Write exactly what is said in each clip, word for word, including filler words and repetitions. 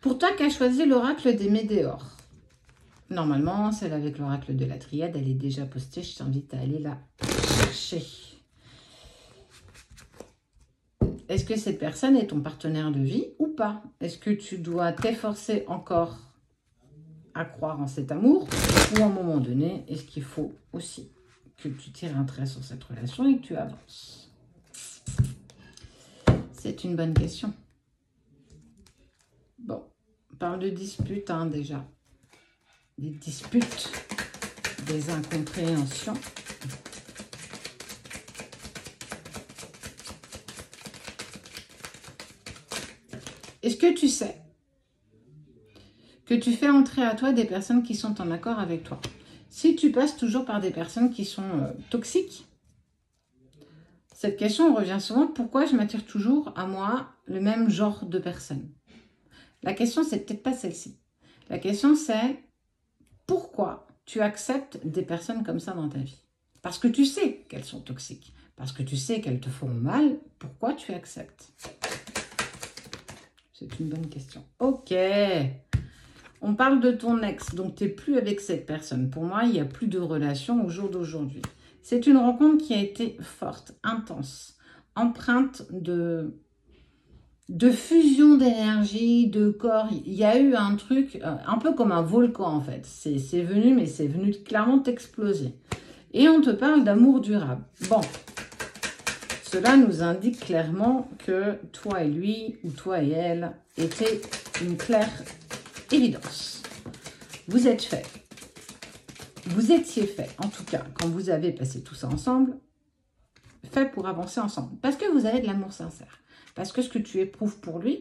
Pour toi qui as choisi l'oracle des météores, normalement, celle avec l'oracle de la triade, elle est déjà postée. Je t'invite à aller la chercher. Est-ce que cette personne est ton partenaire de vie ou pas? Est-ce que tu dois t'efforcer encore à croire en cet amour? Ou à un moment donné, est-ce qu'il faut aussi que tu tires un trait sur cette relation et que tu avances? C'est une bonne question. Bon, on parle de disputes hein, déjà. Des disputes, des incompréhensions. Est-ce que tu sais que tu fais entrer à toi des personnes qui sont en accord avec toi? Si tu passes toujours par des personnes qui sont euh, toxiques, cette question revient souvent, pourquoi je m'attire toujours à moi le même genre de personnes? La question, c'est peut-être pas celle-ci. La question, c'est pourquoi tu acceptes des personnes comme ça dans ta vie? Parce que tu sais qu'elles sont toxiques, parce que tu sais qu'elles te font mal, pourquoi tu acceptes? C'est une bonne question. Ok. On parle de ton ex, donc tu n'es plus avec cette personne. Pour moi, il n'y a plus de relation au jour d'aujourd'hui. C'est une rencontre qui a été forte, intense, empreinte de, de fusion d'énergie, de corps. Il y a eu un truc, un peu comme un volcan en fait. C'est venu, mais c'est venu clairement t'exploser. Et on te parle d'amour durable. Bon. Cela nous indique clairement que toi et lui, ou toi et elle, étaient une claire évidence. Vous êtes fait. Vous étiez fait, en tout cas, quand vous avez passé tout ça ensemble, fait pour avancer ensemble. Parce que vous avez de l'amour sincère. Parce que ce que tu éprouves pour lui,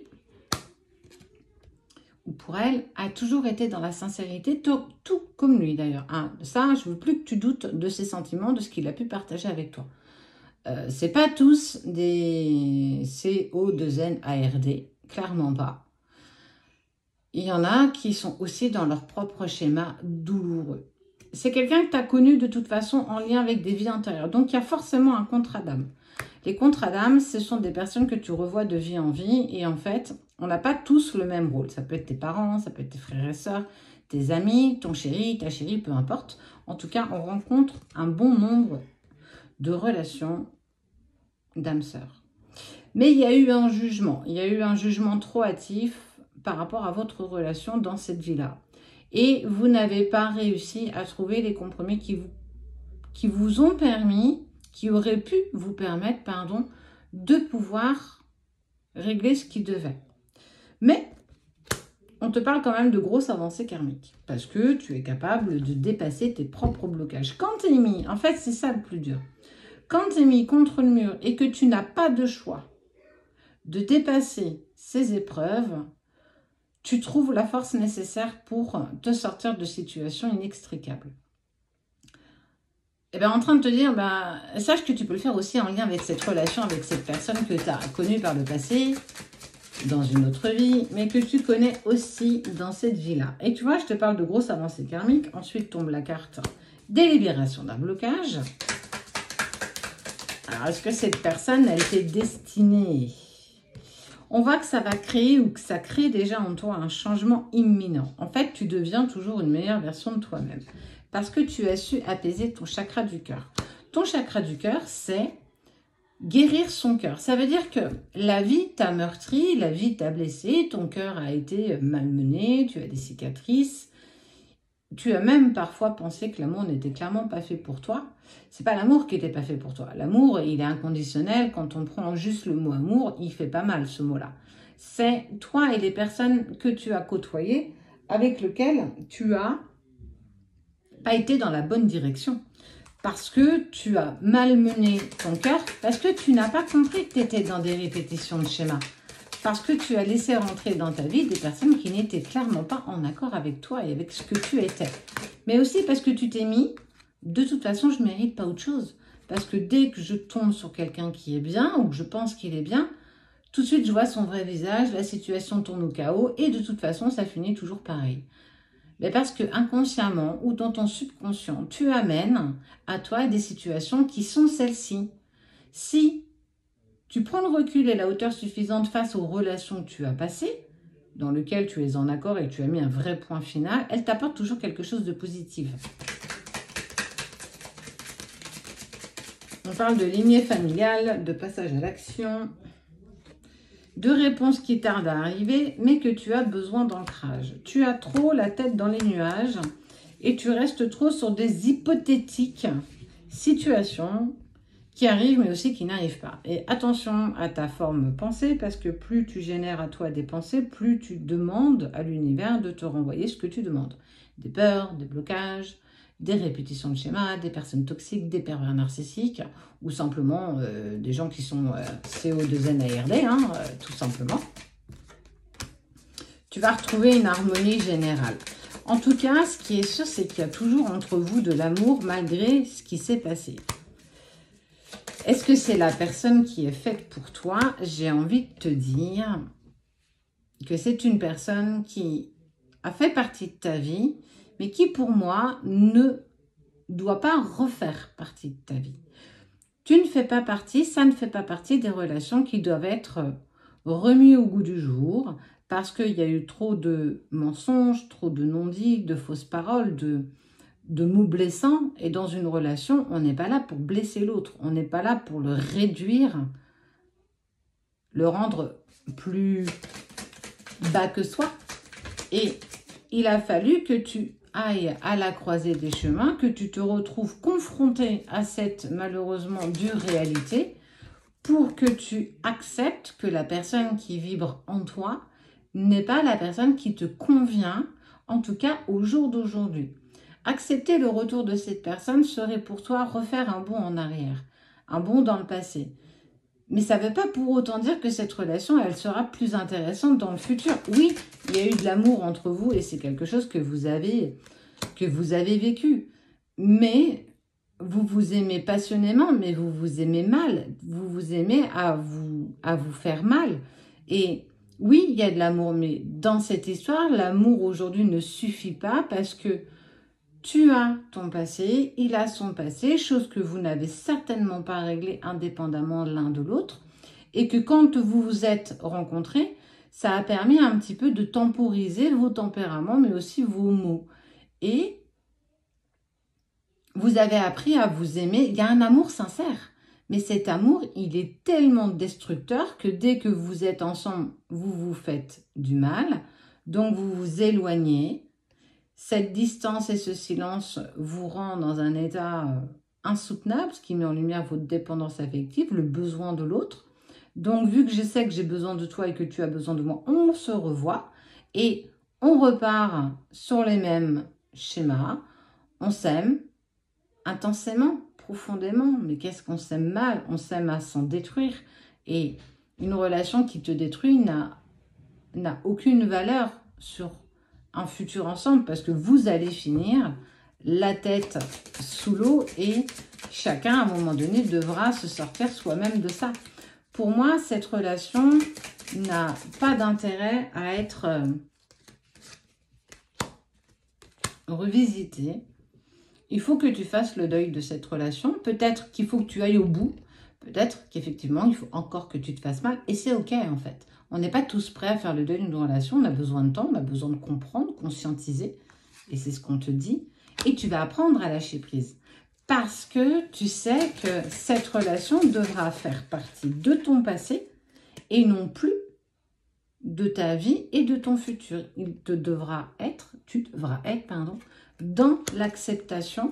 ou pour elle, a toujours été dans la sincérité, tout, tout comme lui d'ailleurs. Hein, ça, je ne veux plus que tu doutes de ses sentiments, de ce qu'il a pu partager avec toi. Euh, c'est pas tous des C O deux N A R D, clairement pas. Il y en a qui sont aussi dans leur propre schéma douloureux. C'est quelqu'un que tu as connu de toute façon en lien avec des vies antérieures. Donc, il y a forcément un contrat d'âme. Les contrats d'âme, ce sont des personnes que tu revois de vie en vie. Et en fait, on n'a pas tous le même rôle. Ça peut être tes parents, ça peut être tes frères et sœurs, tes amis, ton chéri, ta chérie, peu importe. En tout cas, on rencontre un bon nombre de relations d'âme sœur. Mais il y a eu un jugement, il y a eu un jugement trop hâtif par rapport à votre relation dans cette vie-là. Et vous n'avez pas réussi à trouver les compromis qui vous, qui vous ont permis, qui auraient pu vous permettre, pardon, de pouvoir régler ce qui devait. Mais on te parle quand même de grosses avancées karmiques, parce que tu es capable de dépasser tes propres blocages. Quand tu es mis, en fait c'est ça le plus dur, quand tu es mis contre le mur et que tu n'as pas de choix de dépasser ces épreuves, tu trouves la force nécessaire pour te sortir de situations inextricables. Et bien en train de te dire, ben, sache que tu peux le faire aussi en lien avec cette relation, avec cette personne que tu as connue par le passé, dans une autre vie, mais que tu connais aussi dans cette vie-là. Et tu vois, je te parle de grosses avancées karmiques. Ensuite tombe la carte des libérations d'un blocage. Alors, est-ce que cette personne, elle t'est destinée? On voit que ça va créer ou que ça crée déjà en toi un changement imminent. En fait, tu deviens toujours une meilleure version de toi-même parce que tu as su apaiser ton chakra du cœur. Ton chakra du cœur, c'est guérir son cœur. Ça veut dire que la vie t'a meurtri, la vie t'a blessé, ton cœur a été malmené, tu as des cicatrices. Tu as même parfois pensé que l'amour n'était clairement pas fait pour toi. C'est pas l'amour qui n'était pas fait pour toi. L'amour, il est inconditionnel. Quand on prend juste le mot amour, il fait pas mal ce mot-là. C'est toi et les personnes que tu as côtoyées avec lesquelles tu as pas été dans la bonne direction. Parce que tu as malmené ton cœur, parce que tu n'as pas compris que tu étais dans des répétitions de schémas. Parce que tu as laissé rentrer dans ta vie des personnes qui n'étaient clairement pas en accord avec toi et avec ce que tu étais. Mais aussi parce que tu t'es mis, de toute façon, je ne mérite pas autre chose. Parce que dès que je tombe sur quelqu'un qui est bien ou que je pense qu'il est bien, tout de suite, je vois son vrai visage, la situation tourne au chaos et de toute façon, ça finit toujours pareil. Mais parce que inconsciemment ou dans ton subconscient, tu amènes à toi des situations qui sont celles-ci. Si tu prends le recul et la hauteur suffisante face aux relations que tu as passées, dans lequel tu es en accord et que tu as mis un vrai point final, elle t'apporte toujours quelque chose de positif. On parle de lignée familiale, de passage à l'action, de réponses qui tardent à arriver, mais que tu as besoin d'ancrage. Tu as trop la tête dans les nuages et tu restes trop sur des hypothétiques situations qui arrivent, mais aussi qui n'arrivent pas. Et attention à ta forme pensée, parce que plus tu génères à toi des pensées, plus tu demandes à l'univers de te renvoyer ce que tu demandes. Des peurs, des blocages, des répétitions de schémas, des personnes toxiques, des pervers narcissiques, ou simplement euh, des gens qui sont euh, C O deux N A R D, hein, euh, tout simplement. Tu vas retrouver une harmonie générale. En tout cas, ce qui est sûr, c'est qu'il y a toujours entre vous de l'amour malgré ce qui s'est passé. Est-ce que c'est la personne qui est faite pour toi? J'ai envie de te dire que c'est une personne qui a fait partie de ta vie, mais qui pour moi ne doit pas refaire partie de ta vie. Tu ne fais pas partie, ça ne fait pas partie des relations qui doivent être remises au goût du jour, parce qu'il y a eu trop de mensonges, trop de non-dits, de fausses paroles, de... de mots blessants, et dans une relation, on n'est pas là pour blesser l'autre, on n'est pas là pour le réduire, le rendre plus bas que soi. Et il a fallu que tu ailles à la croisée des chemins, que tu te retrouves confronté à cette malheureusement dure réalité, pour que tu acceptes que la personne qui vibre en toi n'est pas la personne qui te convient, en tout cas au jour d'aujourd'hui. Accepter le retour de cette personne serait pour toi refaire un bond en arrière, un bond dans le passé. Mais ça ne veut pas pour autant dire que cette relation, elle sera plus intéressante dans le futur. Oui, il y a eu de l'amour entre vous et c'est quelque chose que vous avez, que vous avez vécu. Mais vous vous aimez passionnément, mais vous vous aimez mal. Vous vous aimez à vous, à vous faire mal. Et oui, il y a de l'amour, mais dans cette histoire, l'amour aujourd'hui ne suffit pas parce que tu as ton passé, il a son passé, chose que vous n'avez certainement pas réglée indépendamment l'un de l'autre. Et que quand vous vous êtes rencontrés, ça a permis un petit peu de temporiser vos tempéraments, mais aussi vos mots. Et vous avez appris à vous aimer. Il y a un amour sincère. Mais cet amour, il est tellement destructeur que dès que vous êtes ensemble, vous vous faites du mal. Donc vous vous éloignez. Cette distance et ce silence vous rend dans un état insoutenable, ce qui met en lumière votre dépendance affective, le besoin de l'autre. Donc, vu que je sais que j'ai besoin de toi et que tu as besoin de moi, on se revoit et on repart sur les mêmes schémas. On s'aime intensément, profondément. Mais qu'est-ce qu'on s'aime mal? On s'aime à s'en détruire. Et une relation qui te détruit n'a n'a aucune valeur sur un futur ensemble parce que vous allez finir la tête sous l'eau et chacun, à un moment donné, devra se sortir soi-même de ça. Pour moi, cette relation n'a pas d'intérêt à être euh, revisitée. Il faut que tu fasses le deuil de cette relation. Peut-être qu'il faut que tu ailles au bout. Peut-être qu'effectivement, il faut encore que tu te fasses mal. Et c'est OK, en fait. On n'est pas tous prêts à faire le deuil d'une relation. On a besoin de temps, on a besoin de comprendre, conscientiser. Et c'est ce qu'on te dit. Et tu vas apprendre à lâcher prise. Parce que tu sais que cette relation devra faire partie de ton passé et non plus de ta vie et de ton futur. Il te devra être, tu devras être, pardon, dans l'acceptation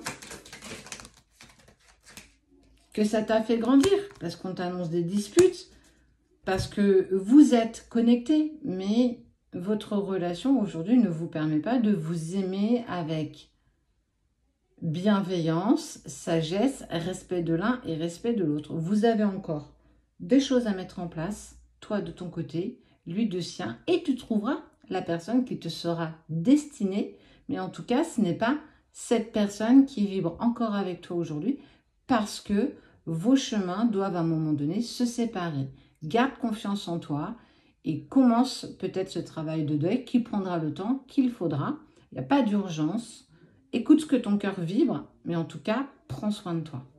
que ça t'a fait grandir. Parce qu'on t'annonce des disputes, parce que vous êtes connectés, mais votre relation aujourd'hui ne vous permet pas de vous aimer avec bienveillance, sagesse, respect de l'un et respect de l'autre. Vous avez encore des choses à mettre en place, toi de ton côté, lui de sien, et tu trouveras la personne qui te sera destinée, mais en tout cas, ce n'est pas cette personne qui vibre encore avec toi aujourd'hui, parce que vos chemins doivent à un moment donné se séparer. Garde confiance en toi et commence peut-être ce travail de deuil qui prendra le temps qu'il faudra. Il n'y a pas d'urgence. Écoute ce que ton cœur vibre, mais en tout cas, prends soin de toi.